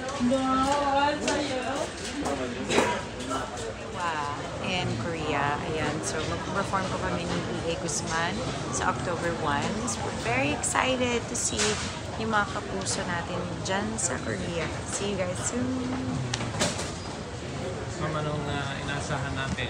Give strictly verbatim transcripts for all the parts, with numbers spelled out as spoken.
Wow, in Korea. Ayan, so mag-perform ko kami ni E A Guzman sa October first. So we're very excited to see yung mga kapuso natin dyan sa Korea. See you guys soon! So, anong uh, inasahan natin?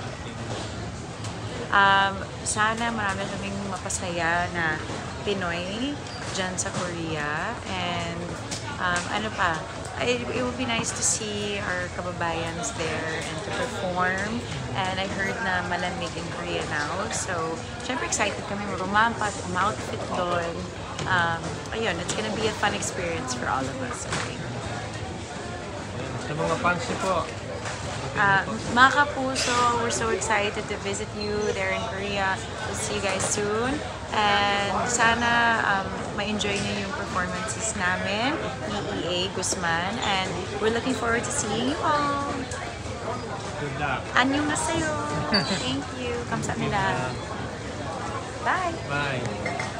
Um, sana marami kaming mapasaya na Pinoy dyan sa Korea. And um, ano pa, it, it would be nice to see our kababayans there and to perform. And I heard na malamig in Korea now. So, syempre excited kami mag-umampat, um-outfit doon. Um, ayun, it's gonna be a fun experience for all of us, okay? Sa mga fans niyo po, Uh, mga kapuso, we're so excited to visit you there in Korea. We'll see you guys soon. And sana um, ma-enjoy niyo yung performances namin ni E A Guzman. And we're looking forward to seeing you all. good luck. Annyeonghaseyo. Thank you. Kamsahamnida. Bye. Bye.